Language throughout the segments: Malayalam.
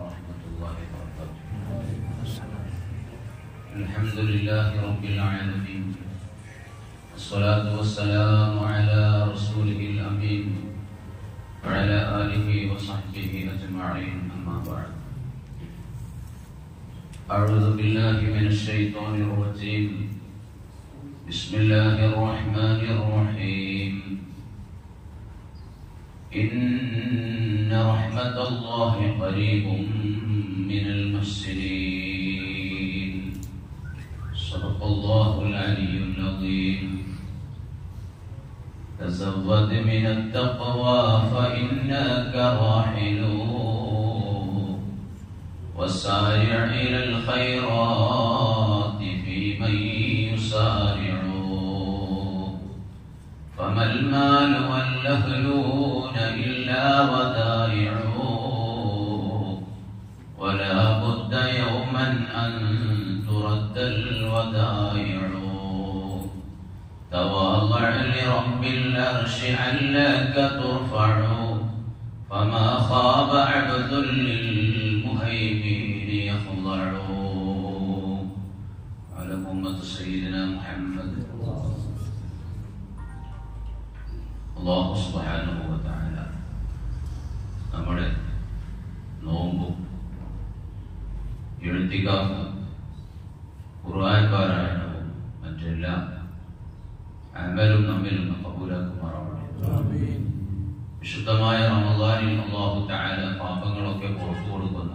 ورحمة الله وبركاته. الحمد لله رب العالمين، والصلاة والسلام على رسوله الأمين وعلى آله وصحبه أجمعين، أما بعد. أعوذ بالله من الشيطان الرجيم. بسم الله الرحمن الرحيم. إن رحمة الله قريب من المحسنين. صدق الله العلي العظيم. تزود من التقوى فإنك راحل، وسارع إلى الخيرات في من يسارع. فما المال والأهلون إلا ودائع، ولا بد يوما أن ترد الودائع. تواضع لرب العرش علك ترفع، فما خاب عبد للمهيمن يخضع. على أمة سيدنا محمد. അല്ലാഹു സുബ്ഹാനഹു വ തആല നമ്മുടെ നോമ്പും ഇഅ്തികാഫും ഖുർആൻ പാരായണവും മറ്റെല്ലാ അമലും നമ്മിൽ നിന്ന് കബൂലാക്കുമാറാവട്ടെ. ആമീൻ. വിശുദ്ധമായ റമളാനിൽ അല്ലാഹു തആല പാപങ്ങളൊക്കെ പുറത്തു കൊടുക്കുന്ന,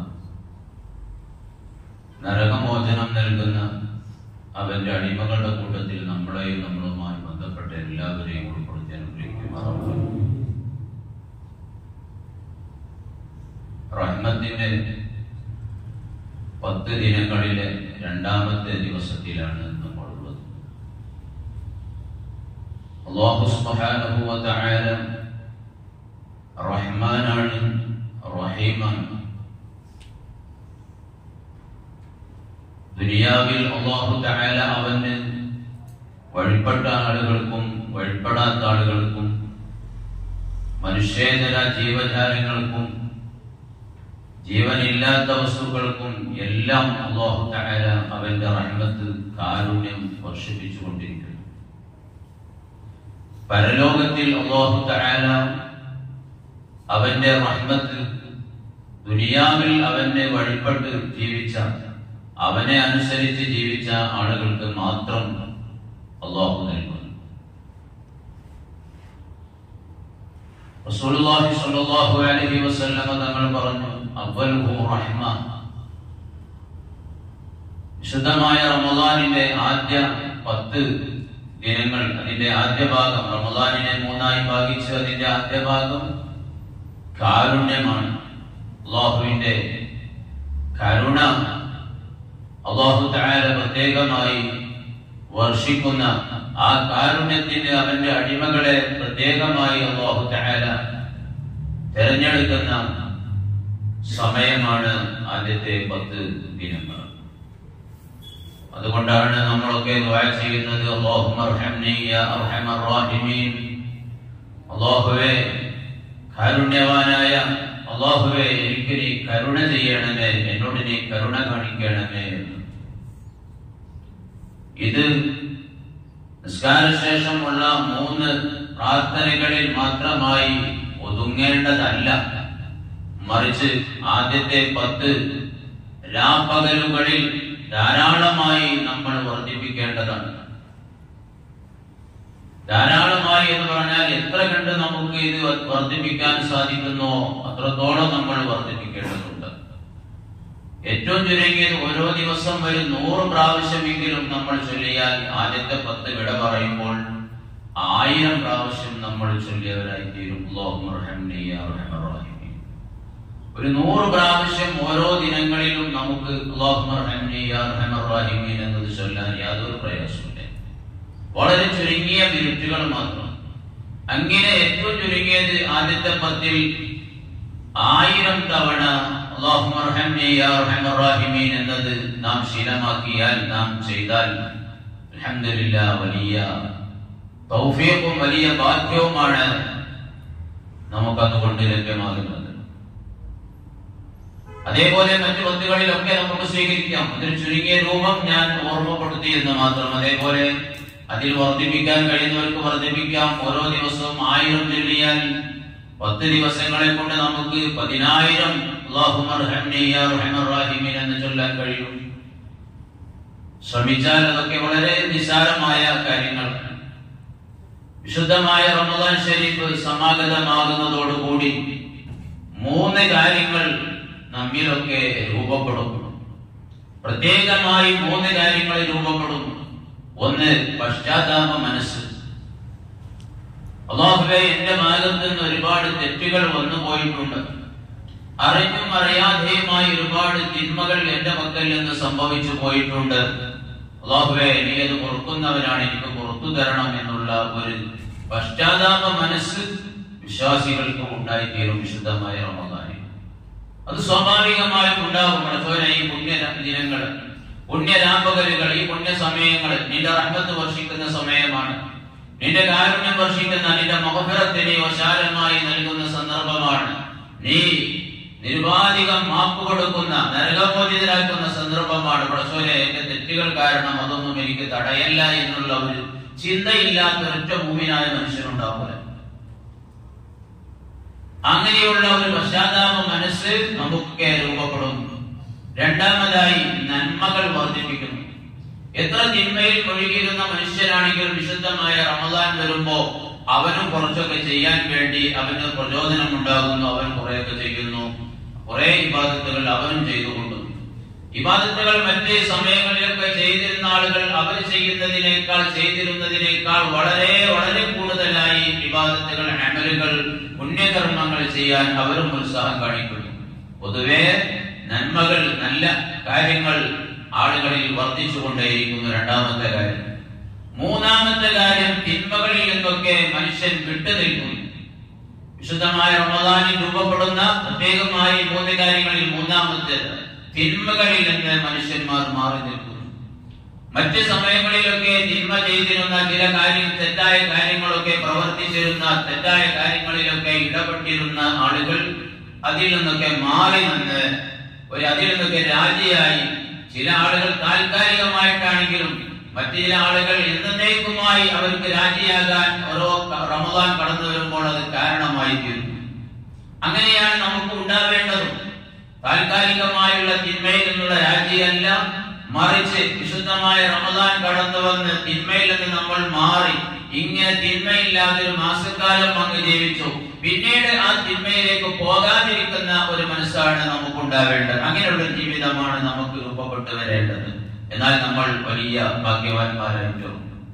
നരകമോചനം നൽകുന്ന അവന്റെ അടിമകളുടെ കൂട്ടത്തിൽ നമ്മളെയും നമ്മളുമായി ബന്ധപ്പെട്ട എല്ലാവരെയും ഉൾപ്പെടുത്തി അനുഗ്രഹിക്കുമാറാവട്ടെ. റഹ്മത്തിന്റെ 10 ദിനങ്ങളിലെ രണ്ടാമത്തെ ദിവസത്തിലാണ് നമ്മളുള്ളത്. അല്ലാഹു സുബ്ഹാനഹു വ തആല റഹ്മാനാണ്, റഹീമാണ്. ദുനിയാവിൽ അല്ലാഹു തആല അവന് വഴിപ്പെട്ട ആളുകൾക്കും വഴിപ്പെടാത്ത ആളുകൾക്കും മനുഷ്യേതര ജീവജാലങ്ങൾക്കും ജീവനില്ലാത്ത വസ്തുക്കൾക്കും എല്ലാം അല്ലാഹു തആല അവന്റെ റഹ്മത്ത്, കാരുണ്യം വർഷിപ്പിച്ചുകൊണ്ടിരിക്കുന്നു. പരലോകത്തിൽ അല്ലാഹു തആല അവന്റെ റഹ്മത്ത് ദുനിയാവിൽ അവനെ വഴിപ്പെട്ട് ജീവിച്ച, അവനെ അനുസരിച്ച് ജീവിച്ച ആളുകൾക്ക് മാത്രം അല്ലാഹു നൽകുന്നു. റസൂലുള്ളാഹി സ്വല്ലല്ലാഹു അലൈഹി വസല്ലം തങ്ങൾ പറഞ്ഞു, അവ്വലുഹു റഹ്മ. വിശുദ്ധമായ റമളാനിന്റെ ആദ്യ 10 ദിനങ്ങൾ, അതിന്റെ ആദ്യ ഭാഗം, റമളാനിനെ 3ആയി ഭാഗിച്ച് അതിന്റെ ആദ്യ ഭാഗം കാരുണ്യമാണ്. അല്ലാഹുവിന്റെ കരുണ അല്ലാഹു തആല പ്രത്യേകമായി വർഷിക്കുന്ന, ആ കാരുണ്യത്തിന് അവന്റെ അടിമകളെ പ്രത്യേകമായി അല്ലാഹു തആല തിരഞ്ഞെടുക്കുന്ന സമയമാണ് ആദ്യത്തെ 10 ദിനങ്ങൾ. അതുകൊണ്ടാണ് നമ്മളൊക്കെ ദുആ ചെയ്യുന്നത്, അല്ലാഹുമ്മ അർഹംനി യാ അർഹമർ റഹീമീൻ. അല്ലാഹുവേ, കാരുണ്യവാനായ അല്ലാഹുവേ, എനിക്ക് നീ കരുണ ചെയ്യണമേ, എന്നോട് നീ കരുണ കാണിക്കണമേ. ഇത് നിസ്കാരശേഷമുള്ള 3 പ്രാർത്ഥനകളിൽ മാത്രമായി ഒതുങ്ങേണ്ടതല്ല, മറിച്ച് ആദ്യത്തെ 10 രാപ്പകലുകളിൽ ധാരാളമായി നമ്മൾ വർദ്ധിപ്പിക്കേണ്ടതാണ്. ധാരാളമായി എന്ന് പറഞ്ഞാൽ എത്ര കണ്ട് നമുക്ക് ഇത് വർദ്ധിപ്പിക്കാൻ സാധിക്കുന്നോ അത്രത്തോളം നമ്മൾ വർദ്ധിപ്പിക്കേണ്ടതുണ്ട്. ഏറ്റവും ചുരുങ്ങിയത് ഓരോ ദിവസം ഒരു 100 പ്രാവശ്യമെങ്കിലും നമ്മൾ ചൊല്ലിയാൽ ആദ്യത്തെ 10 വിട പറയുമ്പോൾ 1000 പ്രാവശ്യം നമ്മൾ ചൊല്ലിയവരായി തീരും. അല്ലാഹുമ്മ അർഹംനി യാ അർഹമർ റഹീമീൻ. ഒരു 100 പ്രാവശ്യം ഓരോ ദിനങ്ങളിലും നമുക്ക് അല്ലാഹുമ്മ അർഹംനി യാ അർഹമർ റഹീമീൻ എന്നത് ചൊല്ലാൻ യാതൊരു പ്രയാസമില്ല. വളരെ ചുരുങ്ങിയ മിനിറ്റുകൾ മാത്രം. അങ്ങനെ ഏറ്റവും ചുരുങ്ങിയത് ആദ്യത്തെ 10 1000 തവണ അല്ലാഹുമ്മ അർഹംനി യാ അർഹമർ റഹീമീൻ എന്നത് നാം ശീലമാക്കിയാൽ, നാം ചെയ്താൽ അൽഹംദുലില്ലാഹ് വലിയ തൗഫീഖും വലിയ ഭാഗ്യവുമാണ് നമുക്കതുകൊണ്ട് ലഭ്യമാകുന്നത്. അതേപോലെ മറ്റു പത്തുകളിലൊക്കെ നമുക്ക് സ്വീകരിക്കാം. അതിൽ ചുരുങ്ങിയ രൂപം ഞാൻ ഓർമ്മപ്പെടുത്തി എന്ന് മാത്രം. അതേപോലെ അതിൽ വർദ്ധിപ്പിക്കാൻ കഴിയുന്നവർക്ക് വർദ്ധിപ്പിക്കാം. ഓരോ ദിവസവും 1000 ചൊല്ലിയാൽ 10 ദിവസങ്ങളെ കൊണ്ട് നമുക്ക് 10,000 അല്ലാഹുമ്മർഹംനി യാ അർഹമർ റഹീമീൻ എന്ന് ചൊല്ലാൻ കഴിയും. ശ്രമിച്ചാൽ അതൊക്കെ വളരെ നിസ്സാരമായ കാര്യങ്ങളാണ്. വിശുദ്ധമായ റമദാൻ ശരീഫ് സമാഗതമാകുന്നതോടുകൂടി 3 കാര്യങ്ങൾ നമ്മിലൊക്കെ രൂപപ്പെടും. പ്രത്യേകമായി 3 കാര്യങ്ങൾ രൂപപ്പെടും. ഒന്ന്, പശ്ചാത്താപ മനസ്സ്. അല്ലാഹുവേ, എന്റെ ഭാഗത്ത് നിന്ന് ഒരുപാട് തെറ്റുകൾ വന്നു പോയിട്ടുണ്ട്. അറിഞ്ഞും അറിയാതെയുമായി ഒരുപാട് തിന്മകൾ എന്റെ പക്കൽ നിന്ന് സംഭവിച്ചു പോയിട്ടുണ്ട്. അല്ലാഹുവേ, നീ അത് പൊറുക്കുന്നവനാണ്, എനിക്ക് പുറത്തു തരണം എന്നുള്ള ഒരു പശ്ചാത്താപ മനസ്സ് വിശ്വാസികൾക്ക് ഉണ്ടായിത്തീരും വിശുദ്ധമായ റമദാനിൽ. അത് സ്വാഭാവികമായും ഉണ്ടാകും. ഈ പുണ്യ ദിനങ്ങൾ, പുണ്യരാപകലുകൾ, ഈ പുണ്യ സമയങ്ങൾ നിന്റെ റഹ്മത്ത് വർഷിക്കുന്ന സമയമാണ്. നിന്റെ കാരുണ്യം വർഷിക്കുന്ന, നിന്റെ മഗ്ഫിറത്ത് നീ വിശാലമായി നൽകുന്ന സന്ദർഭമാണ്. നീ നിരുപാധികം മാപ്പ് കൊടുക്കുന്ന, നരകമോചിതരാക്കുന്ന സന്ദർഭമാണ്. പടച്ചോനെ, എന്റെ തെറ്റുകൾ കാരണം അതൊന്നും എനിക്ക് തടയല്ല എന്നുള്ള ഒരു ചിന്തയില്ലാത്ത ഒരൊറ്റ മുഅ്മിനായ മനുഷ്യനുണ്ടാവില്ല. അങ്ങനെയുള്ള ഒരു പശ്ചാത്താപ മനസ്സ് നമുക്ക് രൂപപ്പെടുന്നു. രണ്ടാമതായി, നന്മകൾ വർദ്ധിപ്പിക്കുന്നു. എത്ര തിന്മയിൽ മുഴുകിയിരുന്ന മനുഷ്യനാണെങ്കിലും വിശുദ്ധമായ റമദാൻ വരുമ്പോ അവനും കുറച്ചൊക്കെ ചെയ്യാൻ വേണ്ടി അവന് പ്രചോദനം ഉണ്ടാകുന്നു. അവൻ കുറെയൊക്കെ ചെയ്യുന്നു. കുറെ ഇബാദത്തുകൾ അവനും ചെയ്തുകൊണ്ടു. ഇബാദത്തുകൾ മറ്റേ സമയങ്ങളിലൊക്കെ ചെയ്തിരുന്ന ആളുകൾ അവർ ചെയ്തിരുന്നതിനേക്കാൾ വളരെ വളരെ കൂടുതലായി ഇബാദത്തുകൾ, അമലുകൾ, പുണ്യകർമ്മങ്ങൾ ചെയ്യാൻ അവരും ഉത്സാഹം കാണിക്കുന്നു. പൊതുവെ നന്മകൾ, നല്ല കാര്യങ്ങൾ ആളുകളിൽ വർദ്ധിച്ചുകൊണ്ടേയിരിക്കുന്നു. രണ്ടാമത്തെ കാര്യം. മൂന്നാമത്തെ കാര്യം, തിന്മകളിൽ നിന്നൊക്കെ മനുഷ്യൻ വിട്ടുനിൽക്കുന്നു. വിശുദ്ധമായ റമദാനിൽ രൂപപ്പെടുന്ന പ്രത്യേകമായി 3 കാര്യങ്ങളിൽ മൂന്നാമത്തേത്, തിന്മകളിൽ നിന്ന് മനുഷ്യന്മാർ മാറി നിൽക്കുന്നു. മറ്റ് സമയങ്ങളിലൊക്കെ തിന്മ ചെയ്തിരുന്ന ചില തെറ്റായ കാര്യങ്ങളൊക്കെ പ്രവർത്തിച്ചിരുന്ന, തെറ്റായ കാര്യങ്ങളിലൊക്കെ ഇടപെട്ടിരുന്ന ആളുകൾ അതിൽ നിന്നൊക്കെ മാറി നിന്ന് അതിൽ നിന്നൊക്കെ രാജിയായി. ചില ആളുകൾ താൽക്കാലികമായിട്ടാണെങ്കിലും മറ്റു ചില ആളുകൾ എന്നേക്കുമായി അവർക്ക് രാജിയാകാൻ ഓരോ റമദാൻ കടന്നു വരുമ്പോൾ അത് കാരണമായി തീരുന്നു. അങ്ങനെയാണ് നമുക്ക് ഉണ്ടാവേണ്ടതും. താൽക്കാലികമായുള്ള തിന്മയിൽ നിന്നുള്ള രാജിയല്ല, മറിച്ച് വിശുദ്ധമായ റമദാൻ കടന്നു വന്ന് തിന്മയിൽ നിന്ന് നമ്മൾ മാറി ഇങ്ങനെ തിന്മയില്ലാതെ ഒരു മാസക്കാലം അങ്ങ് ജീവിച്ചു. പിന്നീട് ആ തിന്മയിലേക്ക് പോകാതിരിക്കുന്ന ഒരു മനസ്സാണ് നമുക്ക് ഉണ്ടാവേണ്ടത്. അങ്ങനെയുള്ള ജീവിതമാണ് നമുക്ക് രൂപപ്പെട്ടു വരേണ്ടത്. എന്നാൽ നമ്മൾ വലിയ ഭാഗ്യവാന്മാരായിട്ടു.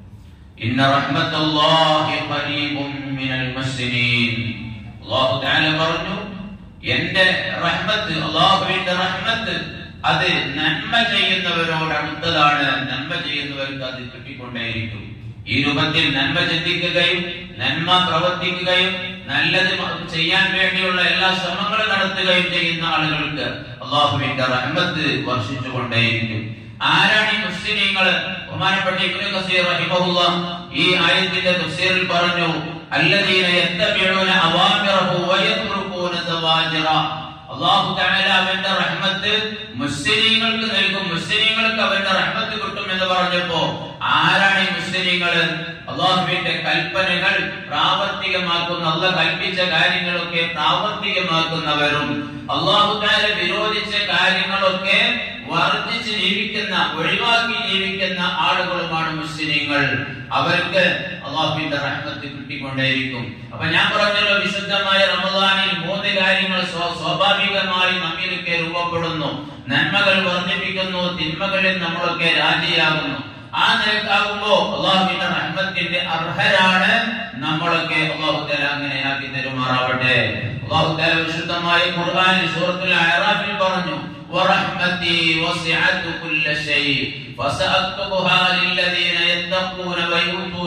ഇന്ന റഹ്മത്തുല്ലാഹി ഖരീബും മിനൽ മുഹ്സിനീൻ. അല്ലാഹു തആല പറഞ്ഞു, എന്റെ റഹ്മത്ത്, അല്ലാഹുവിന്റെ റഹ്മത്ത് അത് നന്മ ചെയ്യുന്നവരോട് അടുത്തതാണ്. നന്മ ചെയ്യുന്നവർക്ക് അത് കിട്ടിക്കൊണ്ടേയിരിക്കും. ഈ രൂപത്തിൽ നന്മ ചിന്തിക്കുകയും നന്മ പ്രവർത്തിക്കുകയും നല്ലത് ചെയ്യാൻ വേണ്ടിയുള്ള എല്ലാ ശ്രമങ്ങളും നടത്തുകയും ചെയ്യുന്ന ആളുകൾക്ക് അല്ലാഹുവിന്റെ റഹ്മത്ത് വർഷിച്ചുകൊണ്ടേയിരിക്കും. ആരാണ് ഈ മുസ്ലിമീങ്ങൾ? ബഹുമാനപ്പെട്ട ഇബ്നു കസീർ റഹിമഹുല്ലാഹ് ഈ ആയത്തിന്റെ തഫ്സീറിൽ പറഞ്ഞു, അല്ലദീന യത്തബിഊന അവാമിറഹു വയത്റുകൂന സവാജിറ. അല്ലാഹു തആല അവന്റെ റഹ്മത്ത് മുസ്ലിമീങ്ങൾക്ക് നൽകും, മുസ്ലിമീങ്ങൾക്ക് അവന്റെ റഹ്മത്ത് കിട്ടും എന്ന് പറഞ്ഞപ്പോ ആരാണ് ഈ മുസ്ലിമീങ്ങൾ? അല്ലാഹുവിന്റെ കൽപ്പനകൾ പ്രാവർത്തികമാക്കുന്ന, അല്ലാഹു കൽപ്പിച്ച കാര്യങ്ങളൊക്കെ പ്രാവർത്തികമാക്കുന്നവരും അല്ലാഹു തആല വിരോധിച്ച കാര്യങ്ങളൊക്കെ വർദ്ധിച്ച് ജീവിക്കുന്ന, ഒഴിവാക്കി ജീവിക്കുന്ന ആളുകളുമാണ് മുസ്ലിമീങ്ങൾ. അവർക്ക് അല്ലാഹുവിന്റെ റഹ്മത്ത് കിട്ടിക്കൊണ്ടേയിരിക്കും. അപ്പൊ ഞാൻ പറഞ്ഞല്ലോ, വിശുദ്ധമായ റമദാനിൽ 3 കാര്യങ്ങൾ സ്വാഭാവികമായി നമ്മിലൊക്കെ രൂപപ്പെടുന്നു. നന്മകൾ വർദ്ധിപ്പിക്കുന്നു, തിന്മകളിൽ നമ്മളൊക്കെ രാജിയാകുന്നു. ആ നിലക്കാകുമ്പോ അല്ലാഹുവിന്റെ റഹ്മത്തിന്റെ അർഹരാണ് നമ്മളൊക്കെ. അല്ലാഹു തആല അങ്ങനെ ആക്കി തരുമാറാവട്ടെ. അല്ലാഹു തആല വിശുദ്ധമായ ഖുർആനിൽ സൂറത്തുൽ അഅറാഫിൽ പറഞ്ഞു, വറഹ്മതി വസിഅത് കുല്ല ശൈ ഫസഅക്തുബുഹാ ലില്ലദീന യത്തഖൂന വയുതൂന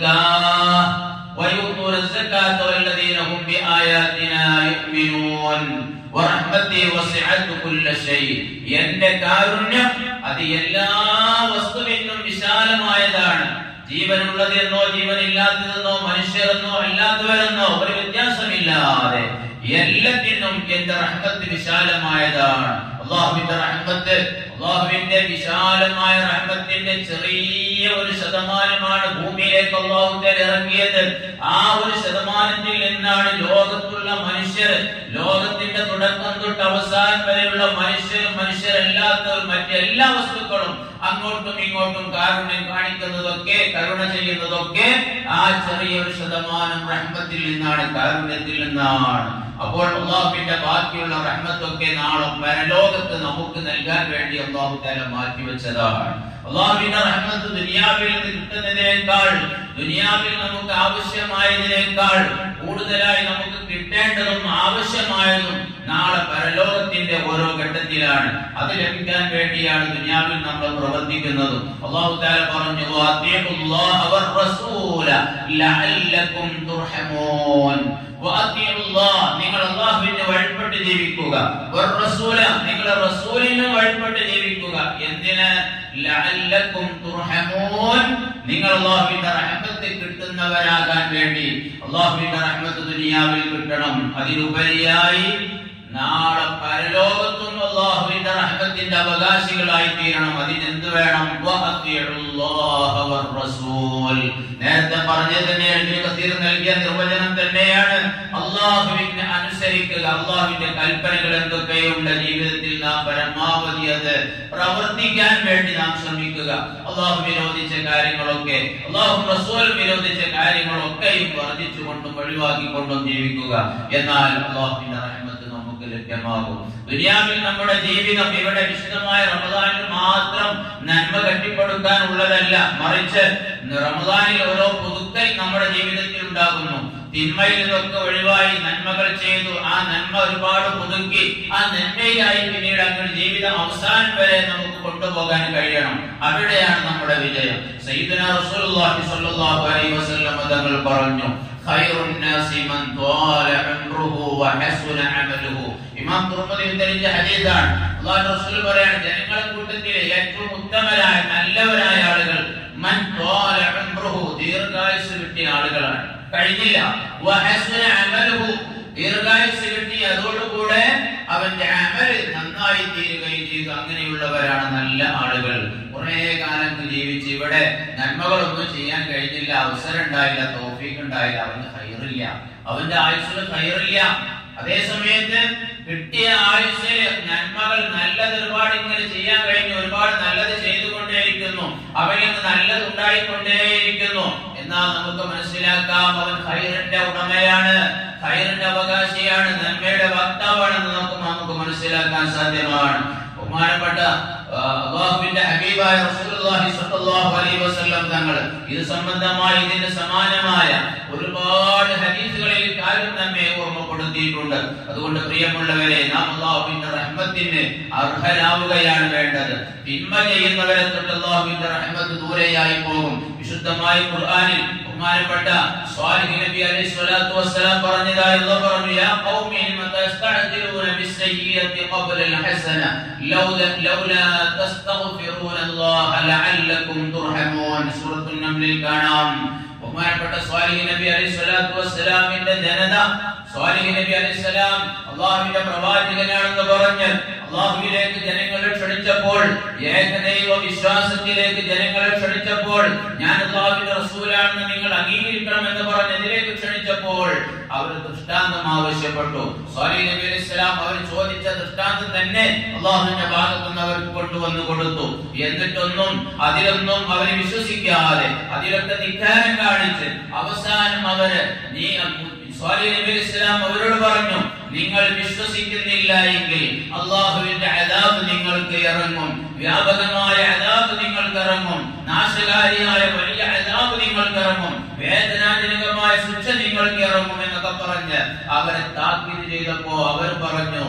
الزكاة والذين هم بآياتنا يؤمنون. വറഹ്മതി വസിഅത് കുല്ല ശൈ. എന്റെ കാരുണ്യം അത് എല്ലാ വസ്തുവിനും വിശാലമായതാണ്. ജീവനുള്ളതെന്നോ ജീവനില്ലാത്തതെന്നോ മനുഷ്യരെന്നോ അല്ലാത്തവരെന്നോ ഒരു വ്യത്യാസമില്ലാതെ എല്ലാത്തിനും എന്റെ റഹ്മത്ത് വിശാലമായതാണ്. അല്ലാഹുവിന്റെ റഹ്മത്ത്, അല്ലാഹുവിന്റെ വിശാലമായ റഹ്മത്തിന്റെ ചെറിയ ഒരു ശതമാനമാണ് ഭൂമിയിലേക്ക് അല്ലാഹു തആല ഇറക്കിയത്. ആ ഒരു ശതമാനത്തിൽ നിന്നാണ് ലോകത്തുള്ള മനുഷ്യർ, ലോകത്തിന്റെ തുടക്കം തൊട്ട് അവസാനം വരെയുള്ള മനുഷ്യരും മനുഷ്യരല്ലാത്തവരും മറ്റെല്ലാ വസ്തുക്കളും അങ്ങോട്ടും ഇങ്ങോട്ടും കാരുണ്യം കാണിക്കുന്നതൊക്കെ, കരുണ ചെയ്യുന്നതൊക്കെ ആ ചെറിയൊരു ശതമാനം റഹ്മത്തിൽ നിന്നാണ്, കാരുണ്യത്തിൽ നിന്നാണ്. അപ്പോൾ അല്ലാഹുവിന്റെ ബാക്കിയുള്ള റഹ്മത്തൊക്കെ നാളെ പരലോകത്ത് നമുക്ക് നൽകാൻ വേണ്ടി അല്ലാഹു തആല മാറ്റിവെച്ചതാണ്. അല്ലാഹുവിന്റെ റഹ്മത്ത് ദുനിയാവിൽ നിന്ന് കിട്ടുന്നതിനേക്കാൾ, ദുനിയാവിൽ നമുക്ക് ആവശ്യമായതിനേക്കാൾ കൂടുതലായി നമുക്ക് കിട്ടേണ്ടതും ആവശ്യമായതും നാളെ പരലോകത്തിന്റെ ഓരോ ഘട്ടത്തിലാണ്. അത് ലഭിക്കാൻ വേണ്ടിയാണ് ദുനിയാവിൽ നമ്മൾ പ്രവർത്തിക്കുന്നത്. അല്ലാഹു തആല പറഞ്ഞു, വഅതിഉല്ലാഹ വറസൂല ലഅല്ലകും തുർഹമൂൻ. വഅതിഉല്ലാഹ, നിങ്ങൾ അല്ലാഹുവിനെ വഴിപ്പെട്ട് ജീവിക്കുക. വറസൂല, നിങ്ങൾ റസൂലിനെ വഴിപ്പെട്ട് ജീവിക്കുക. എന്തിന്? ലഅല്ലകും തുർഹമൂൻ, നിങ്ങൾ അല്ലാഹുവിന്റെ റഹ്മത്ത് കിട്ടുന്നവരാകാൻ വേണ്ടി. അല്ലാഹുവിന്റെ റഹ്മത്ത് ദുനിയാവിൽ കിട്ടണം, അതിലുപരിയായി നാളെ പരലോകത്തും അല്ലാഹുവിന്റെ റഹ്മത്തിന്റെ അവകാശികളായി തീരണം. അതിനെന്ത് വേണം? വഅതിഉല്ലാഹ വറസൂൽ. നേരത്തെ പറഞ്ഞതിനെ ഇബ്നു കസീർ നൽകിയ നിർവചനം തന്നെയാണ് അല്ലാഹുവിനെ അനുസരിക്കുക. അല്ലാഹുവിന്റെ കൽപ്പനകൾ എന്തൊക്കെയുണ്ട് ജീവിതത്തിൽ നാം പരമാവധി അത് പ്രവർത്തിക്കാൻ വേണ്ടി നാം ശ്രമിക്കുക. അല്ലാഹു വിരോധിച്ച കാര്യങ്ങളൊക്കെ, അല്ലാഹു റസൂൽ വിരോധിച്ച കാര്യങ്ങളൊക്കെയും വർദ്ധിച്ചുകൊണ്ടും ഒഴിവാക്കിക്കൊണ്ടും ജീവിക്കുക. എന്നാൽ അല്ലാഹുവിന്റെ റഹ്മത്ത് നമുക്ക് ലഭ്യമാകും. ദുനിയാവിൽ നമ്മുടെ ജീവിതം ഇവിടെ വിശുദ്ധമായ റമദാനിൽ മാത്രം നന്മ കെട്ടിപ്പടുക്കാനുള്ളതല്ല, മറിച്ച് റമദാനിൽ ഓരോ പുതുക്കൽ നമ്മുടെ ജീവിതത്തിൽ ഉണ്ടാകുന്നു. തിന്മയിൽ നിന്നൊക്കെ ഒഴിവായി നന്മകൾ ചെയ്തു, ആ നന്മ ഒരുപാട് പുതുക്കി ആ നന്മയിലായി പിന്നീട് അങ്ങനെ ജീവിതം അവസാനം വരെ നമുക്ക് കൊണ്ടുപോകാൻ കഴിയണം. അവിടെയാണ് നമ്മുടെ വിജയം. സയ്യിദുനാ റസൂലുള്ളാഹി സ്വല്ലല്ലാഹു അലൈഹി വസല്ലം തങ്ങൾ പറഞ്ഞു, ഖൈറുൻ നാസി മൻ ത്വാല ഉംറുഹു വഹസുന അമലുഹു. ഇമാം തുർമുദി ഉദ്ധരിച്ച ഹദീസാണ്. അല്ലാഹുവിന്റെ റസൂൽ പറയാണ്, ജനങ്ങളുടെ കൂട്ടത്തിലെ ഏറ്റവും ഉത്തമരായ നല്ലവരായ ആളുകൾ മൻ ത്വാല ഉംറുഹു, ദീർഘായുസ്സ് കിട്ടിയ ആളുകളാണ്. കഴിഞ്ഞില്ല. വഹസുന അമലുഹു, ദീർഘായുസ്സ് കിട്ടി അതോടുകൂടെ അവന്റെ അമൽ നന്നായി തീരുകയും ചെയ്തു. അങ്ങനെയുള്ളവരാണ് നല്ല ആളുകൾ. കുറെ കാലം ജീവിച്ച് ഇവിടെ നന്മകളൊന്നും ചെയ്യാൻ കഴിഞ്ഞില്ല, അവസരം ഉണ്ടായില്ല, തൗഫീഖ് ഉണ്ടായില്ല, അവന് ഖൈറില്ല, അവന്റെ ആയുസ്സിൽ ഖൈറില്ല. അതേ സമയത്ത് കിട്ടിയ ആയുസ്സിൽ നന്മകൾ നല്ലത് ഒരുപാട് ഇങ്ങനെ ചെയ്യാൻ കഴിഞ്ഞു, ഒരുപാട് നല്ലത് ചെയ്തുകൊണ്ടേയിരിക്കുന്നു, അവനിൽ നല്ലത് ഉണ്ടായിക്കൊണ്ടേയിരിക്കുന്നു. എന്നാൽ നമുക്ക് മനസ്സിലാക്കാം അവൻ ഖൈറിന്റെ ഉടമയാണ്, ഖൈറിന്റെ അവകാശിയാണ്, നന്മയുടെ വക്താവാണെന്ന് നമുക്ക് മനസ്സിലാക്കാൻ സാധ്യമാണ്. ബഹുമാനപ്പെട്ട അല്ലാഹുവിന്റെ ഹബീബായ റസൂലുള്ളാഹി സ്വല്ലല്ലാഹു അലൈഹി വസല്ലം തങ്ങൾ ഇത് സംബന്ധമായി ഇതിന് സമാനമായ ഒരുപാട് ഹദീസുകളിൽ കാര്യം നമ്മെ ഓർമ്മപ്പെടുത്തിയിട്ടുണ്ട്. അതുകൊണ്ട് പ്രിയമുള്ളവരെ, നാം അല്ലാഹുവിന്റെ റഹ്മത്തിന് അർഹരാവുകയാണ് വേണ്ടത്. തിന്മ ചെയ്യുന്നവരെ തൊട്ട് അല്ലാഹുവിന്റെ റഹ്മത്ത് ദൂരെയായി പോകും. വിശുദ്ധമായ ഖുർആനിൽ ബഹുമാനപ്പെട്ട സ്വാലിഹ് നബി അലൈഹി സ്വലാത്തു വസ്സലാം പറഞ്ഞതായി അല്ലാഹു പറഞ്ഞു, യാ ഖൗമി ലിമ തസ്തഅജിലൂന ബിസ്സയ്യിഅതി ഖബ്ല അൽഹസന ലൗലാ തസ്തഗ്ഫിറൂന അല്ലാഹ ലഅല്ലകും തുർഹമൂൻ. സൂറത്തുൽ നംലിൽ കാണാം. ബഹുമാനപ്പെട്ട സ്വാലിഹ് നബി അലൈഹി സ്വലാത്തു വസ്സലാമിന്റെ ജനത, സ്വാലിഹ് നബി അലൈഹി സ്വലാം അല്ലാഹുവിന്റെ പ്രവാചകനാണെന്ന് പറഞ്ഞ് അല്ലാഹുവിലേക്ക് ജനങ്ങളെ ക്ഷണിച്ചപ്പോൾ, ഏകദൈവ വിശ്വാസത്തിലേക്ക് ജനങ്ങളെ ക്ഷണിച്ചപ്പോൾ, ഞാൻ അല്ലാഹുവിന്റെ റസൂലാണെന്ന് നിങ്ങൾ അംഗീകരിക്കണമെന്ന് പറഞ്ഞ് ഇതിലേക്ക് ക്ഷണിച്ചപ്പോൾ അവർ ദൃഷ്ടാന്തം ആവശ്യപ്പെട്ടു. സ്വാലിഹ് നബി അലൈഹി സ്വലാം അവർ ചോദിച്ച ദൃഷ്ടാന്തം തന്നെ അല്ലാഹുവിന്റെ ഭാഗത്തുനിന്ന് അവർക്ക് കൊണ്ടുവന്ന് കൊടുത്തു. എന്നിട്ടൊന്നും അതിലൊന്നും അവർ വിശ്വസിക്കാതെ അതിലൊക്കെ ധിക്കാരം കാണിച്ച് അവസാനം അവര് സ്വാലിഹ് നബി അലൈഹി സ്വലാം അവരോട് പറഞ്ഞു, നിങ്ങൾ വിശ്വസിക്കുന്നില്ല എങ്കിൽ അല്ലാഹുവിന്റെ അദാബ് നിങ്ങൾക്ക് ഇറങ്ങും, വ്യാപകമായ അദാബ് നിങ്ങൾക്ക് ഇറങ്ങും, നാശകാരിയായ വലിയ അദാബ് നിങ്ങൾക്ക് ഇറങ്ങും, വേദനാജനകമായ ശിക്ഷ നിങ്ങൾക്ക് ഇറങ്ങും എന്നൊക്കെ പറഞ്ഞ് അവരെ താക്കീത് ചെയ്തപ്പോ അവർ പറഞ്ഞു,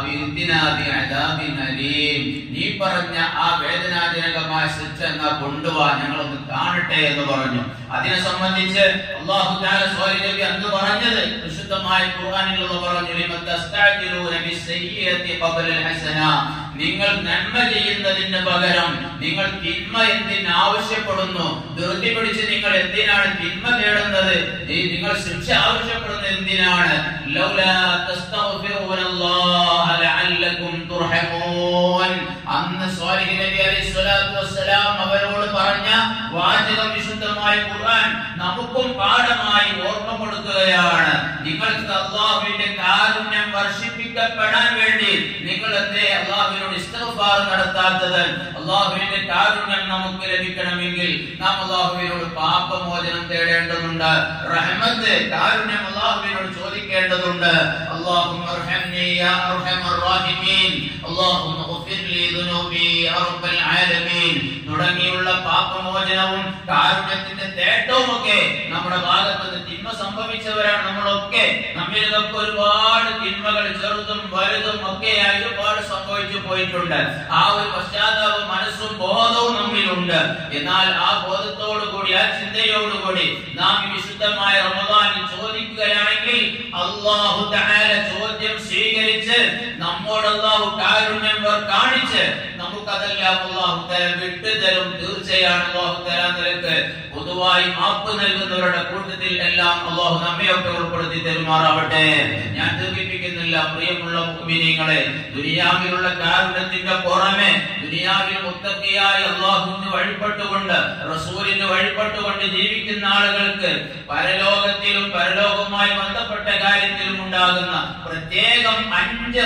നീ പറഞ്ഞ ആ വേദനാജനകമായ ശിക്ഷ എന്നാ കൊണ്ടുവാ, ഞങ്ങളൊന്ന് കാണട്ടെ എന്ന് പറഞ്ഞു. അതിനെ സംബന്ധിച്ച് അല്ലാഹു തആല സ്വാലിഹ് നബി അന്ന് പറഞ്ഞത് വിശുദ്ധമായ ഖുർആനിൽ പറഞ്ഞു, നിങ്ങൾ നന്മ ചെയ്യുന്നതിന് പകരം നിങ്ങൾ തിന്മ എന്തിന് ആവശ്യപ്പെടുന്നു? ധൃതി പിടിച്ച് നിങ്ങൾ എന്തിനാണ് തിന്മ തേടുന്നത്? നിങ്ങൾ ശിക്ഷ ആവശ്യപ്പെടുന്നത് എന്തിനാണ്? ലൗലാ തസ്തഗ്ഫിറൂനല്ലാഹ ലഅല്ലകും തുർഹമൂൻ. അന്ന് സ്വാലിഹ് നബി അലൈഹി സ്വലാത്തു വസ്സലാം അവരോട് പറഞ്ഞ വാചകം വിശുദ്ധമായ ഖുർആൻ നമുക്കും പാഠമായി ഓർമ്മപ്പെടുത്തുകയാണ്. നിങ്ങൾക്ക് അല്ലാഹുവിന്റെ കാരുണ്യം വർഷിപ്പിക്കപ്പെടാൻ വേണ്ടി നിങ്ങൾ എന്തേ അല്ലാഹുവിനോട് ഇസ്തിഗ്ഫാർ നടത്താത്തത്? അല്ലാഹുവിന്റെ കാരുണ്യം നമുക്ക് ലഭിക്കണമെങ്കിൽ നാം അല്ലാഹുവിനോട് പാപമോചനം തേടേണ്ടതുണ്ട്. റഹ്മത്ത് കാരുണ്യം അല്ലാഹുവിനോട് ചോദിക്കേണ്ടതുണ്ട്. അല്ലാഹുമ്മ അർഹംനി യാ അർഹമർ റഹീമീൻ, അല്ലാഹുമ്മ ഗ്ഫിർ ലി ദുനൂബി യാ റബ്ബൽ ആലമീൻ തുടങ്ങിയുള്ള പാപമോചനവും കാരുണ്യത്തിന്റെ തേട്ടവും ഒക്കെ നമ്മുടെ ഭാഗത്ത് നിന്ന് തിന്മ സംഭവിച്ചവരാണ് നമ്മളൊക്കെ. നമ്മിൽ നിന്നൊക്കെ ഒരുപാട് തിന്മകൾ ചെറുതും വലുതും ഒക്കെയായി ഒരുപാട് സംഭവിച്ചു പോയിട്ടുണ്ട്. ആ ഒരു പശ്ചാത്താപ മനസ്സും ബോധവും നമ്മിലുണ്ട്. എന്നാൽ ആ ബോധത്തോടു കൂടി ആ ചിന്തയോടുകൂടി നാം ഈ വിശുദ്ധമായ റമദാനിൽ ചോദിക്കുകയാണെങ്കിൽ അല്ലാഹു തആല ചോദ്യം സ്വീകരിച്ച് നമ്മോട് അല്ലാഹു കാരുണ്യം കാണിച്ച് നമുക്കതെല്ലാം അല്ലാഹു തആല വിട്ടുതരും. തീർച്ചയാണ് അല്ലാഹു തആല നിലക്ക് പൊതുവായി മാപ്പ് നൽകുന്നവരുടെ കൂട്ടത്തിൽ എല്ലാം അല്ലാഹു നമ്മയൊക്കെ ഉൾപ്പെടുത്തി തരുമാറാവട്ടെ. ഞാൻ ദീർഘിപ്പിക്കുന്നില്ല. പ്രിയമുള്ള മുഅ്മിനീങ്ങളെ, ദുനിയാവിലുള്ള കാരുണ്യത്തിന്റെ പുറമെ ദുനിയാവിൽ മുത്തഖിയായ അല്ലാഹുവിന് വഴിപ്പെട്ടുകൊണ്ട് റസൂലിന് വഴിപ്പെട്ടുകൊണ്ട് ജീവിക്കുന്ന ആളുകൾക്ക് പരലോകത്തിലും പരലോകവുമായി ബന്ധപ്പെട്ട കാര്യത്തിലും ഉണ്ടാകുന്ന പ്രത്യേകം 5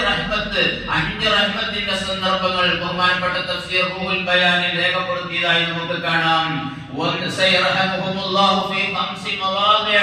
റഹ്മത്തിന്റെ സന്ദർഭങ്ങൾ ബഹുമാനപ്പെട്ട തഫ്സീർ റൂഹുൽ ബയാനിൽ രേഖപ്പെടുത്തിയതായി നമുക്ക് കാണാം. സയർഹമുല്ലാഹു ഫീ 5 മവാദിഅ,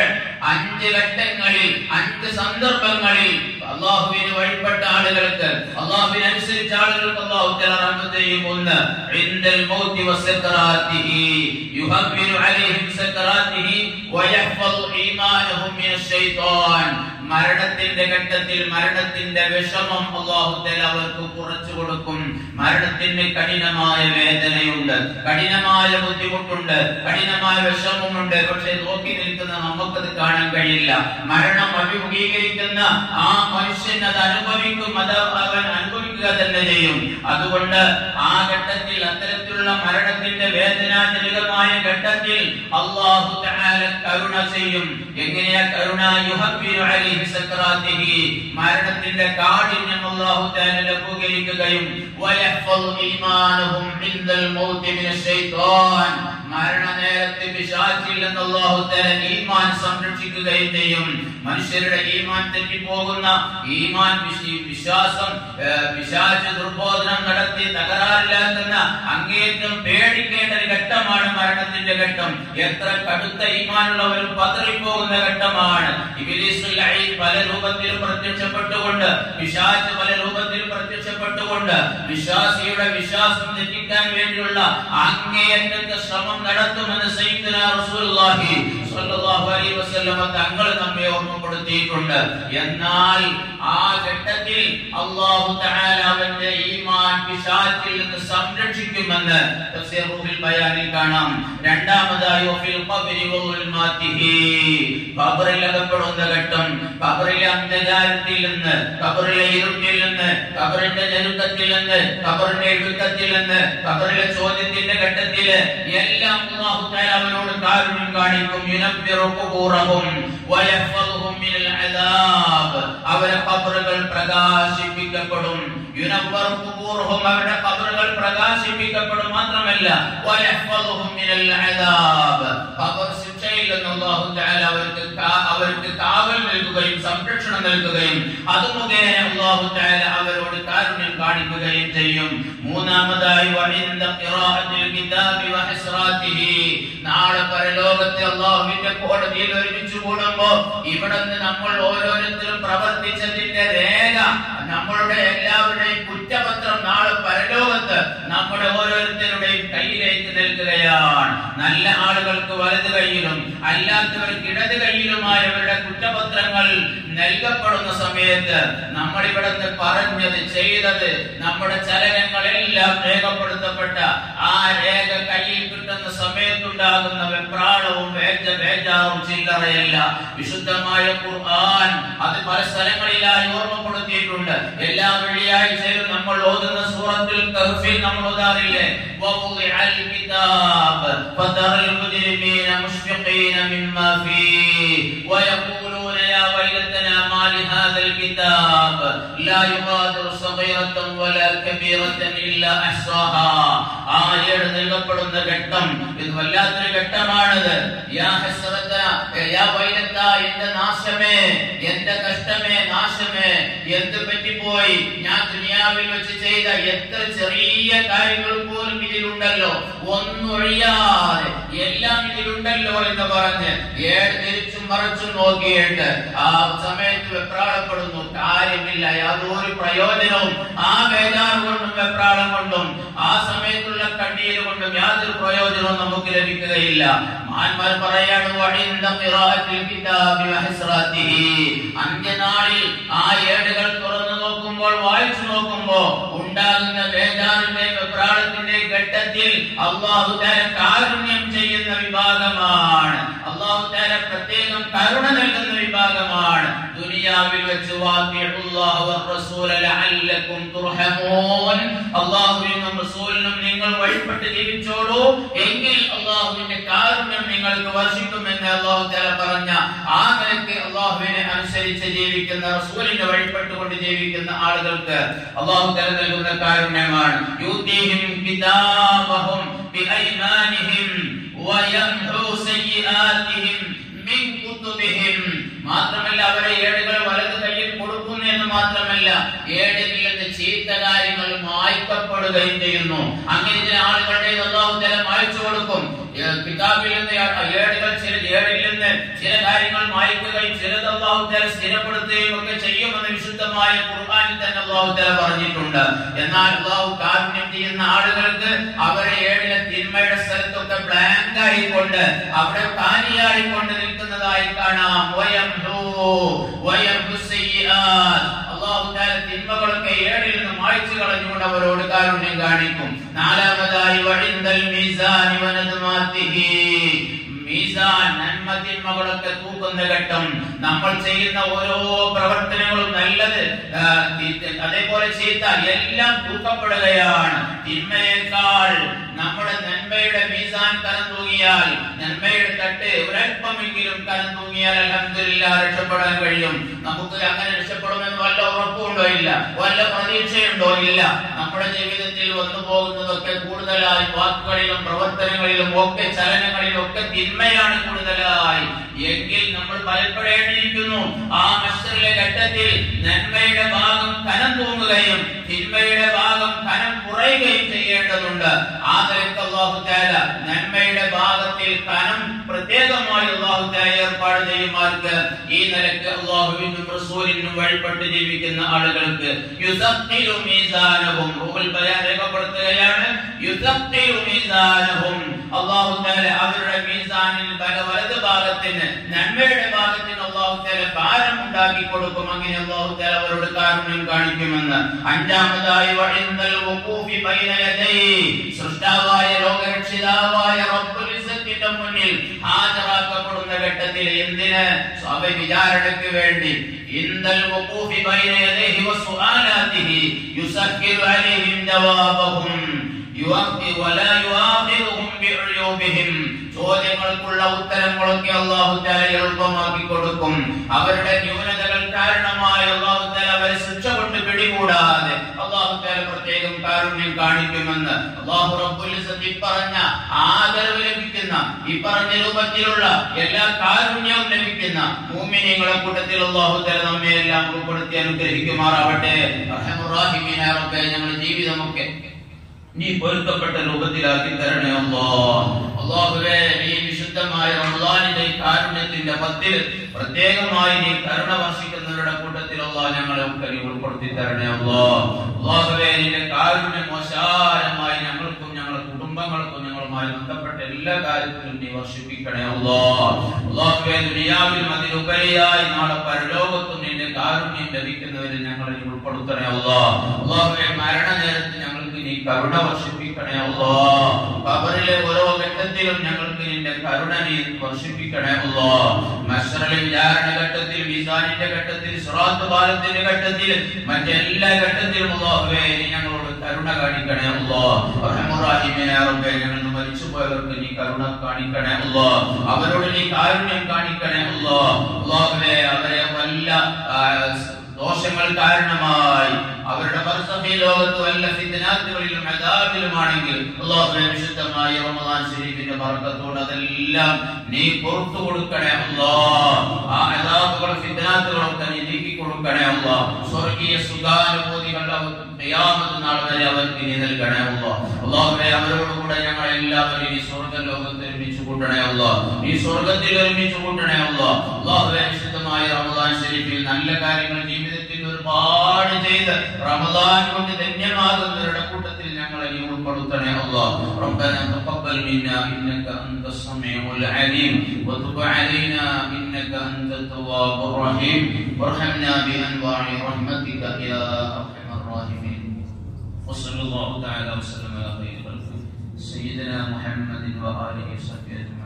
5 ഘട്ടങ്ങളിൽ 5 സന്ദർഭങ്ങളിൽ അല്ലാഹുവിന് വഴിപ്പെട്ട ആളുകൾക്ക്, അല്ലാഹുവിനെ അനുസരിച്ച ആളുകൾക്ക് അല്ലാഹു തആല റഹ്മത്ത് ചെയ്യും. ഒന്ന്, ഇൻദൽ മൗതി വസക്കറാതിഹി യുഹബ്ബിനു അലൈഹിം സക്കറാതിഹി വയഹ്ഫദു ഈമാനഹും മിനശ് ശൈത്താൻ. മരണത്തിന്റെ ഘട്ടത്തിൽ മരണത്തിന്റെ വിഷമം അല്ലാഹു തആല അവർക്ക് കുറച്ചു കൊടുക്കും. മരണത്തിന് കഠിനമായ വേദനയുണ്ട്, കഠിനമായ ബുദ്ധിമുട്ടുണ്ട്, കഠിനമായ വിഷമമുണ്ട്. പക്ഷെ നോക്കി നിൽക്കുന്ന നമുക്കത് കാണാൻ കഴിയില്ല. മരണം അഭിമുഖീകരിക്കുന്ന ആ മനുഷ്യൻ അത് അനുഭവിക്കും, അത് അവൻ അനുഭവിക്കുക തന്നെ ചെയ്യും. അതുകൊണ്ട് ആ ഘട്ടത്തിൽ, അത്തരത്തിലുള്ള മരണത്തിന്റെ വേദനാജനകമായ ഘട്ടത്തിൽ അല്ലാഹു തആല കരുണ ചെയ്യും. എങ്ങനെയാ കരുണ? യുഹബ്ബിനു അലൈഹി സക്കറാതിഹി, മരണത്തിന്റെ കാഠിന്യം അല്ലാഹു തആല ലഘൂകരിക്കുകയും വയഹ്ഫദു ഈമാനഹും ഇൻദൽ മൗതി മിനശ് ശൈത്താൻ, മരണനേരത്തെ പിശാചിൽ നിന്ന് അല്ലാഹു തആല ഈമാൻ സംരക്ഷിക്കുകയും ചെയ്യും. മനുഷ്യരുടെ ഈമാൻ തെറ്റിപ്പോകുന്ന ഈമാൻ വിശ്വാസം പിശാച് ദുർബോധനം നടത്തി തകരാറിലാക്കുന്ന അങ്ങേയറ്റം പേടിക്കേണ്ട ഒരു ഘട്ടമാണ് മരണത്തിന്റെ ഘട്ടം. എത്ര കടുത്ത ഈമാനുള്ളവരും പതറിപ്പോകുന്ന ഘട്ടമാണ്. ഇബ്ലീസുൽ ലഈൻ പല രൂപത്തിലും പ്രത്യക്ഷപ്പെട്ടുകൊണ്ട്, പിശാച് പല രൂപത്തിലും പ്രത്യക്ഷപ്പെട്ടുകൊണ്ട് വിശ്വാസിയുടെ വിശ്വാസം തെറ്റിക്കാൻ വേണ്ടിയുള്ള അങ്ങേയറ്റത്തെ ശ്രമം നടത്തുമെന്ന് സയ്യിദുനാ റസൂലുള്ളാഹി സ്വല്ലല്ലാഹു അലൈഹി വസല്ലം തങ്ങൾ നമ്മെ ഓർമ്മപ്പെടുത്തിയിട്ടുണ്ട്. എന്നാൽ ആ ഘട്ടത്തിൽ അല്ലാഹു തആല അവന്റെ ഈമാൻ പിശാചിൽ നിന്ന് സംരക്ഷിക്കുമെന്ന് തഫ്സീർ റൂഹുൽ ബയാനിൽ കാണാം. രണ്ടാമതായി വഫിൽ ഖബ്രി വഉൽമാതിഹി, ഖബറിൽ അകപ്പെടുന്ന ഘട്ടം, ഖബറിലെ അന്ധകാരത്തിൽ നിന്ന്, ഖബറിലെ ഇരുട്ടിൽ നിന്ന്, ഖബറിന്റെ ഞെരുക്കത്തിൽ നിന്ന്, ഖബറിന്റെ ഇടുക്കത്തിൽ നിന്ന്, ഖബറിലെ ചോദ്യത്തിന്റെ ഘട്ടത്തിൽ എല്ലാം അല്ലാഹു തആല അവനോട് കാരുണ്യം കാണിക്കും. യുനബ്ബിറു ഖുബൂറഹും വയഹ്ഫദുഹും മിനൽ അദാബ്, അവരുടെ ഖബറുകൾ പ്രകാശിപ്പിക്കപ്പെടും. യുനബ്ബിറു ഖുബൂറഹും, അവരുടെ ഖബറുകൾ പ്രകാശിപ്പിക്കപ്പെടും. മാത്രമല്ല വയഹ്ഫദുഹും മിനൽ അദാബ്, ഖബർ ശിക്ഷയിൽ നിന്ന് അല്ലാഹു തആല അവർക്ക് കാവൽ നൽകുകയും സംരക്ഷണം നൽകുകയും അത് മുഖേന അല്ലാഹു തആല അവരോട് കാരുണ്യം കാണിക്കുകയും ചെയ്യും. മൂന്നാമതായി വഇൻദ ഖിറാഅത്തിൽ കിതാബി വഹസ്റാതിഹി, നാളെ പരലോകത്തെ അല്ലാഹുവിന്റെ കോടതിയിൽ ഒരുമിച്ച് കൂടുമ്പോൾ ഇവിടുന്ന് നമ്മൾ ഓരോരുത്തരും പ്രവർത്തിച്ചതിന്റെ രേഖ, നമ്മളുടെ എല്ലാവരുടെയും കുറ്റപത്രം നാളെ പരലോകത്ത് നമ്മുടെ ഓരോരുത്തരുടെയും കയ്യിലേക്ക് നൽകുകയാണ്. നല്ല ആളുകൾക്ക് വലത് കൈയിലും അല്ലാത്തവർക്ക് ഇടത് കൈയിലുമായി അവരുടെ കുറ്റപത്രങ്ങൾ നൽകപ്പെടുന്ന സമയത്ത് നമ്മൾ ഇവിടുന്ന് പറഞ്ഞത്, ചെയ്തത്, നമ്മുടെ ചലനങ്ങളെല്ലാം രേഖപ്പെടുത്തപ്പെട്ട ആ രേഖ കയ്യിൽ കിട്ടുന്ന സമയത്തുണ്ടാകുന്ന വെപ്രാളവും ബേജാറും ചില്ലറയല്ല. വിശുദ്ധമായ ഖുർആൻ അത് പല സ്ഥലങ്ങളിലായി ഓർമ്മപ്പെടുത്തിയിട്ടുണ്ട്. എല്ലാ വെള്ളിയാഴ്ചയിലും നമ്മൾ ഓതുന്ന സൂറത്ത് കഹ്ഫിൽ നമ്മൾ ഓതാറില്ലേ വവുദിഅൽ കിതാബ് ഫതറൽ മുജ്രിമീന മുശ്ഫിഖീന മിമ്മാ ഫീഹി വയഖൂലൂന യാ വൈലതനാ മാ ലിഹാദൽ കിതാബ് ലാ യുഗാദിറു സഗീറതൻ വലാ കബീറതൻ ഇല്ലാ അഹ്സാഹാ. ആ ഏട് നൽകപ്പെടുന്ന ഘട്ടം ഇത് വല്ലാത്തൊരു ഘട്ടമാണത്. യാ ഹസ്റത യാ വൈലത, എന്റെ നാശമേ, എന്റെ കഷ്ടമേ, നാശമേ, എന്ത് പറ്റിപ്പോയി, ഞാൻ ദുനിയാവിൽ വെച്ച് ചെയ്ത എത്ര ചെറിയ കാര്യങ്ങൾ പോലും ഇതിലുണ്ടല്ലോ, ഒന്നൊഴിയാതെ എല്ലാം ഇതിലുണ്ടല്ലോ എന്ന് പറഞ്ഞ് ഏട് തിരിച്ചും മറിച്ചും നോക്കിയിട്ട് ആ സമയത്ത് വെപ്രാളപ്പെടുന്നു. കാര്യമില്ല, യാതൊരു പ്രയോജനവും ആ ബേജാറ് കൊണ്ടും വെപ്രാളം കൊണ്ടും ആ സമയത്തുള്ള കണ്ണീര് കൊണ്ടും യാതൊരു പ്രയോജനവും നമുക്ക് ലഭിക്കുകയില്ല. മഹാന്മാർ പറയാണ് അന്ത്യനാളിൽ ആ ഏടുകൾ തുറന്നു നോക്കുമ്പോൾ, വായിച്ചു നോക്കുമ്പോൾ ഉണ്ടാകുന്ന ബേജാറിന്റെ വെപ്രാളത്തിന്റെ ഘട്ടത്തിൽ അല്ലാഹു തആല കാരുണ്യം ചെയ്യുന്ന വിഭാഗമാണ്. അല്ലാഹു തആല പ്രത്യേകം കരുണ നൽകുന്ന വിഭാഗമാണ്. ദുനിയാവിൽ വെച്ച് വാതിഉല്ലാഹ വറസൂല ലഅല്ലകും തുർഹമൂൻ, അല്ലാഹുവിനും റസൂലിനും നിങ്ങൾ വഴിപ്പെട്ട് ജീവിച്ചോളൂ, എങ്കിൽ അല്ലാഹുവിന്റെ കാരുണ്യം നിങ്ങൾക്ക് വർഷിക്കുമെന്ന് അല്ലാഹു തആല പറഞ്ഞ ആ നിലയ്ക്ക് അല്ലാഹുവിനെ അനുസരിച്ച് ജീവിക്കുന്ന, റസൂലിനെ വഴിപ്പെട്ടുകൊണ്ട് ജീവിക്കുന്ന ആളുകൾക്ക് അല്ലാഹു തആല നൽകുന്ന കാരുണ്യമാണ്. യൂതീഹിം കിതാബഹും ബിഐമാനിഹിം വയംഹു സയ്യിആതിഹിം മിൻ കുതുബിഹിം. മാത്രമല്ല അവരെ ഏടുകൾ വലത് കയ്യിൽ കൊടുക്കുന്നു എന്ന് മാത്രമല്ല, ഏടുകളിൽ നിന്ന് ചീത്ത കാര്യങ്ങൾ മായ്ക്കപ്പെടുകയും ചെയ്യുന്നു. അങ്ങനെ ചില ആളുകളുടെ അല്ലാഹു തആല മായ്ച്ചു കൊടുക്കും. കിതാബിൽ നിന്ന് ഏടുകൾ ഏടിൽ നിന്ന് ചില കാര്യങ്ങൾ മായ്ക്കുകയും ചിലത് അല്ലാഹു തആല സ്ഥിരപ്പെടുത്തുകയും ഒക്കെ ചെയ്യുമെന്ന് വിശുദ്ധമായ ഖുർആനിൽ തന്നെ അല്ലാഹു തആല പറഞ്ഞിട്ടുണ്ട്. എന്നാൽ അല്ലാഹു കാരുണ്യം ചെയ്യുന്ന ആളുകൾക്ക് അവരെ ഏടിലെ തിന്മയുടെ സ്ഥലത്തൊക്കെ ബ്ലാങ്ക് ആയിക്കൊണ്ട് അവിടെ കാലിയായിക്കൊണ്ട് നിൽക്കുന്നതായി കാണാം. അല്ലാഹു തആല തിന്മകളൊക്കെ ഏടിൽ നിന്ന് മായ്ച്ചു കളഞ്ഞുകൊണ്ട് അവരോട് കാരുണ്യം കാണിക്കും. നാലാമതായി വഇൻദൽ മീസാനി വനദ്മാതിഹി, മീസാൻ നന്മ തിന്മകളൊക്കെ തൂക്കുന്ന ഘട്ടം. നമ്മൾ ചെയ്യുന്ന ഓരോ പ്രവർത്തനങ്ങളും നല്ലത് അതേപോലെ ചീത്ത എല്ലാം തൂക്കപ്പെടുകയാണ്. തിന്മയേക്കാൾ നമ്മുടെ നന്മയുടെ മീസാൻ കനം തൂങ്ങിയാൽ, നന്മയുടെ തട്ട് ഒരൽപ്പമെങ്കിലും കനം തൂങ്ങിയാൽ അൽഹംദുലില്ലാഹ് രക്ഷപ്പെടാൻ കഴിയും. നമുക്ക് അങ്ങനെ രക്ഷപ്പെടുമെന്ന് വല്ല ഉറപ്പുണ്ടോ? ഇല്ല. വല്ല പ്രതീക്ഷയുണ്ടോ? ഇല്ല. നമ്മുടെ ജീവിതത്തിൽ വന്നു പോകുന്നതൊക്കെ കൂടുതലായി വാക്കുകളിലും പ്രവർത്തനങ്ങളിലും ഒക്കെ ചലനങ്ങളിലും ഒക്കെ തിന്മയാണ് കൂടുതലായി. എങ്കിൽ നമ്മൾ ഭയപ്പെടേണ്ടിയിരിക്കുന്നു. ആ മഹ്ശറിലെ ഘട്ടത്തിൽ നന്മയുടെ ഭാഗം കനം തൂങ്ങുകയും തിന്മയുടെ ഭാഗം കനം കുറയുകയും ചെയ്യേണ്ടതുണ്ട്. ആ നിലയ്ക്ക് അല്ലാഹു തആല നന്മയുടെ ഭാഗത്തിൽ കനം പ്രത്യേകമായി അല്ലാഹു തആല ഏർപ്പാട് ചെയ്യുമാർക്ക് ഈ നിലയ്ക്ക് അല്ലാഹുവിനും റസൂലിനും വഴിപ്പെട്ട് ജീവിക്കുന്ന ആളുകൾക്ക് യുസഖിലു മീസാനഹും, റൂഹുൽ ബയാൻ രേഖപ്പെടുത്തുകയാണ്, യുസഖിലു മീസാനഹും, അല്ലാഹു തആല അവരുടെ മീസാനിൽ വലത് ഭാഗത്തിന്, നന്മയുടെ ഭാഗത്തിന് അല്ലാഹു തആല ഭാരം ഉണ്ടാക്കി കൊടുക്കും. അങ്ങനെ അല്ലാഹു തആല അവരോട് കാരുണ്യം കാണിക്കുമെന്ന്. അഞ്ചാമതായി വഇൻദൽ വഖൂഫി ബൈന യദൈ, സൃഷ്ടാവായ ലോകരക്ഷിതാവായ റബ്ബുൽ ഇസ്സത്തിന്റെ മുന്നിൽ ഹാജരാക്കപ്പെടുന്ന ഘട്ടത്തിൽ എന്തിന്? വിചാരണയ്ക്ക് വേണ്ടി. ഇൻദൽ വഖൂഫി ബൈന യദൈഹി വസുആലാതിഹി യുസഖിലു അലൈഹിം ജവാബഹും വലാ യുആഖിറുഹും ബിഉയൂബിഹിം, ചോദ്യങ്ങൾക്കുള്ള ഉത്തരങ്ങളൊക്കെ അല്ലാഹു തആല എളുപ്പമാക്കി കൊടുക്കും. അവരുടെ ന്യൂനതകൾ കാരണമായി അല്ലാഹു തആല അവരെ ശിക്ഷ കൊണ്ട് പിടികൂടാതെ അല്ലാഹു തആല പ്രത്യേകം കാരുണ്യം കാണിക്കുമെന്ന് അല്ലാഹു റബ്ബുൽ ഇസ്സത്തി പറഞ്ഞ ആദരവ് ലഭിക്കുന്ന, ഈ പറഞ്ഞ രൂപത്തിലുള്ള എല്ലാ കാരുണ്യവും ലഭിക്കുന്ന മുഅ്മിനീങ്ങളുടെ കൂട്ടത്തിൽ അല്ലാഹു തആല നമ്മെ എല്ലാം ഉൾപ്പെടുത്തി അനുഗ്രഹിക്കുമാറാവട്ടെ. റഹ്മാനുർ റഹീമായ റബ്ബേ, ഞങ്ങളുടെ ജീവിതമൊക്കെ നീ പൊരുത്തപ്പെട്ട രൂപത്തിലാക്കി തരണേ അല്ലാഹ്. അല്ലാഹുവേ, ഈ വിശുദ്ധമായ റമളാനിന്റെ കാരുണ്യത്തിന്റെ പത്തിൽ പ്രത്യേകമായി നീ കരുണ വർഷിക്കുന്നവരുടെ കൂട്ടത്തിൽ അല്ലാഹ് ഞങ്ങളെ ഉൾപ്പെടുത്തി തരണേ അല്ലാഹ്. അല്ലാഹുവേ, നിന്റെ കാരുണ്യം മോശാരമായി ഞങ്ങൾക്കും ഞങ്ങളുടെ കുടുംബങ്ങൾക്കും ഞങ്ങളുമായി ബന്ധപ്പെട്ട എല്ലാ കാര്യത്തിലും നീ വർഷിപ്പിക്കണേ അല്ലാഹ്. അല്ലാഹുവേ, ദുനിയാവിലും അതിലുപരിയായി നാളെ പരലോകത്തും നിന്റെ കാരുണ്യം ലഭിക്കുന്നവരിൽ ഞങ്ങളെ ഉൾപ്പെടുത്തണേ അല്ലാഹ്. അല്ലാഹുവേ, മരണനേരത്ത് ഞങ്ങൾക്ക് നീ കരുണ വർഷിപ്പിക്കണേ അല്ലാഹ്. ഖബറിലെ ഓരോ ഘട്ടത്തിലും ഞങ്ങൾക്ക് നിന്റെ കരുണ നീ വർഷിപ്പിക്കണേ അല്ലാഹ്. മഹ്ശറിലെ വിചാരണ ഘട്ടത്തിൽ, മീസാനിന്റെ ഘട്ടത്തിൽ, സിറാത്ത് പാലത്തിന്റെ ഘട്ടത്തിൽ, മറ്റെല്ലാ ഘട്ടത്തിലും അല്ലാഹുവേ നീ ഞങ്ങളോട് കരുണ കാണിക്കണേ റഹ്മാനേ റബ്ബേ ഞങ്ങൾ മരിച്ചുപോയവർക്ക് നീ കരുണ കാണിക്കണേ അല്ലാഹ് അവരോട് നീ കാരുണ്യം കാണിക്കണേ അല്ലാഹ് അല്ലാഹുവേ അവരെ വല്ല ദോഷങ്ങൾ കാരണമായി അവരുടെ ബർസഖി ലോകത്ത് വല്ല ഫിത്നാത്തുകളിലും അദാബിലുമാണെങ്കിൽ അല്ലാഹുവേ വിശുദ്ധമായ റമദാൻ ശരീഫിന്റെ ബർക്കത്തോടെ അതെല്ലാം നീ പുറത്തു കൊടുക്കണേ അല്ലാഹ് ആ അദാബുകളും ഫിത്നാത്തുകളൊക്കെ നീ നീക്കി കൊടുക്കണേ അല്ലാഹ് സ്വർഗീയ സുഖാനുഭൂതികളുടെ ഖിയാമത്ത് നാൾ വരെ അവർക്ക് നീ നൽകണേ അല്ലാഹ് അല്ലാഹുവേ അവരോട് കൂടെ ഞങ്ങൾ എല്ലാവരും ഈ സ്വർഗ്ഗ ലോകത്തിൽ ഒരുമിച്ച് കൂട്ടണേ അല്ലാഹ് ഈ സ്വർഗ്ഗത്തിൽ ഒരുമിച്ച് കൂട്ടണേ അല്ലാഹ് അല്ലാഹുവേ വിശുദ്ധമായ റമദാൻ ശരീഫിൽ നല്ല കാര്യങ്ങൾ ജീവിതത്തിൽ ഒരുപാട് ചെയ്ത് റമദാൻ കൊണ്ട് ധന്യമാകുന്നവരുടെ കൂട്ടത്തിൽ ഞങ്ങളെ നീ ഉൾപ്പെടുത്തണേ അല്ലാഹ് റബ്ബനാ തഖബ്ബൽ മിന്നാ ഇന്നക അൻതസ് സമീഉൽ അലീം വതുബ് അലൈനാ ഇന്നക അൻതത് തവ്വാബുർ റഹീം വർഹംനാ ബിഅൻവാഇ റഹ്മതിക യാ അർഹമർ റഹീമീൻ വസല്ലല്ലാഹു തആല വസല്ലമ അലാ ഖൈരി ഖൽഖി സയ്യിദനാ മുഹമ്മദിൻ വആലിഹി വസഹ്ബിഹി